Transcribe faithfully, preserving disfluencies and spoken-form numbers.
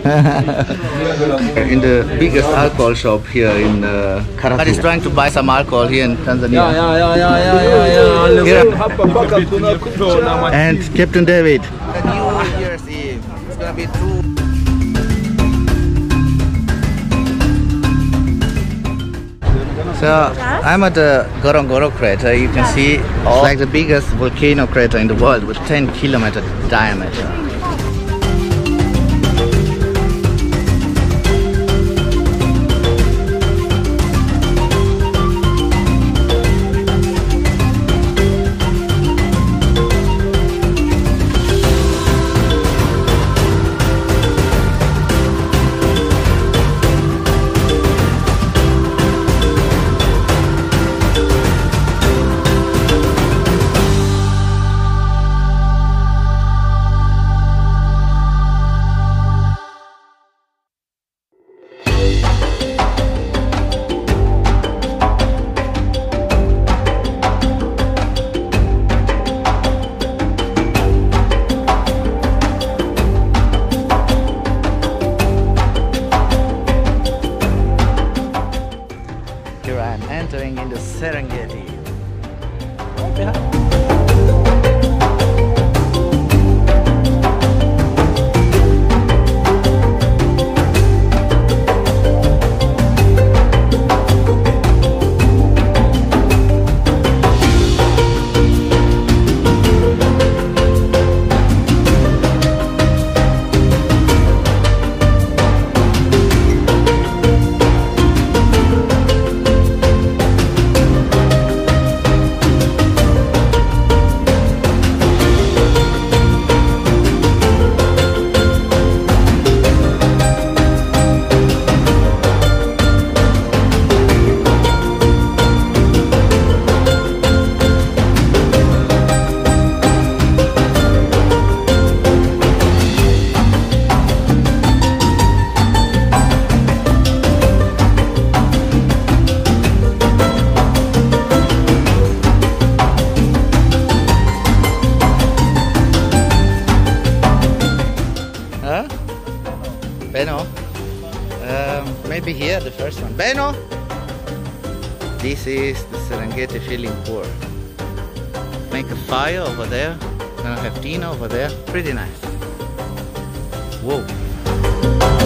In the biggest alcohol shop here in uh, Karatu. He's trying to buy some alcohol here in Tanzania. Yeah, yeah, yeah, yeah, yeah, yeah. Here. And Captain David. The New Year's Eve. It's gonna be true. So I'm at the Ngorongoro crater. You can see it's like the biggest volcano crater in the world with ten kilometer diameter. Entering in the Serengeti. Benno? Um, maybe here, the first one. Benno? This is the Serengeti feeling poor. Make a fire over there. Gonna have dinner over there. Pretty nice. Whoa.